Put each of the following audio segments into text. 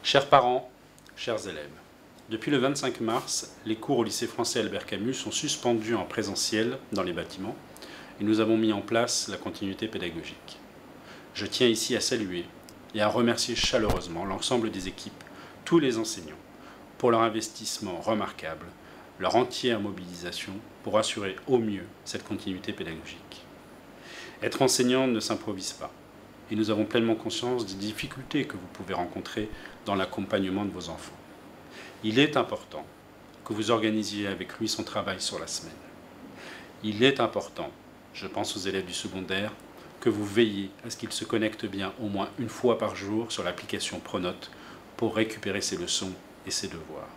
Chers parents, chers élèves, depuis le 25 mars, les cours au lycée français Albert Camus sont suspendus en présentiel dans les bâtiments et nous avons mis en place la continuité pédagogique. Je tiens ici à saluer et à remercier chaleureusement l'ensemble des équipes, tous les enseignants, pour leur investissement remarquable, leur entière mobilisation pour assurer au mieux cette continuité pédagogique. Être enseignant ne s'improvise pas et nous avons pleinement conscience des difficultés que vous pouvez rencontrer dans l'accompagnement de vos enfants. Il est important que vous organisiez avec lui son travail sur la semaine. Il est important, je pense aux élèves du secondaire, que vous veillez à ce qu'ils se connectent bien au moins une fois par jour sur l'application Pronote pour récupérer ses leçons et ses devoirs.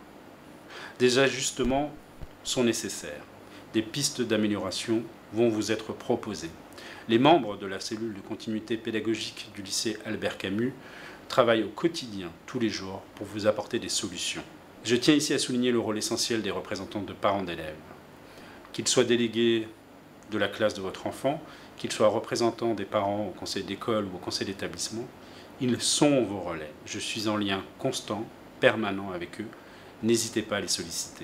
Des ajustements sont nécessaires. Des pistes d'amélioration vont vous être proposées. Les membres de la cellule de continuité pédagogique du lycée Albert Camus travaillent au quotidien, tous les jours, pour vous apporter des solutions. Je tiens ici à souligner le rôle essentiel des représentants de parents d'élèves. Qu'ils soient délégués de la classe de votre enfant, qu'ils soient représentants des parents au conseil d'école ou au conseil d'établissement, ils sont vos relais. Je suis en lien constant, permanent avec eux. N'hésitez pas à les solliciter.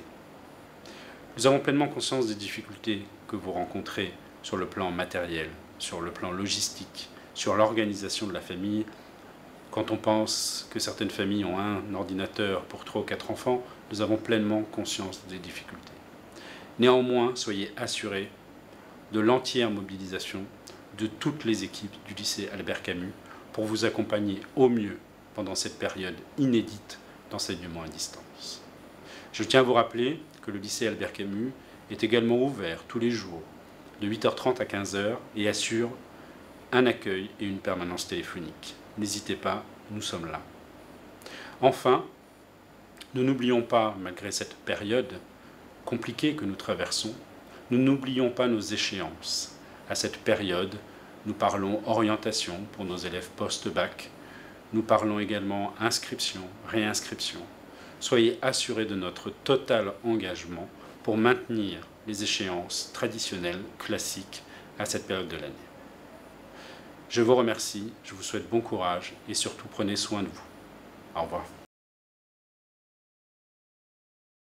Nous avons pleinement conscience des difficultés que vous rencontrez sur le plan matériel, sur le plan logistique, sur l'organisation de la famille. Quand on pense que certaines familles ont un ordinateur pour 3 ou 4 enfants, nous avons pleinement conscience des difficultés. Néanmoins, soyez assurés de l'entière mobilisation de toutes les équipes du lycée Albert Camus pour vous accompagner au mieux pendant cette période inédite d'enseignement à distance. Je tiens à vous rappeler que le lycée Albert Camus est également ouvert tous les jours de 8h30 à 15h et assure un accueil et une permanence téléphonique. N'hésitez pas, nous sommes là. Enfin, nous n'oublions pas, malgré cette période compliquée que nous traversons, nous n'oublions pas nos échéances. À cette période, nous parlons orientation pour nos élèves post-bac, nous parlons également inscription, réinscription. Soyez assurés de notre total engagement pour maintenir les échéances traditionnelles, classiques, à cette période de l'année. Je vous remercie, je vous souhaite bon courage et surtout prenez soin de vous. Au revoir.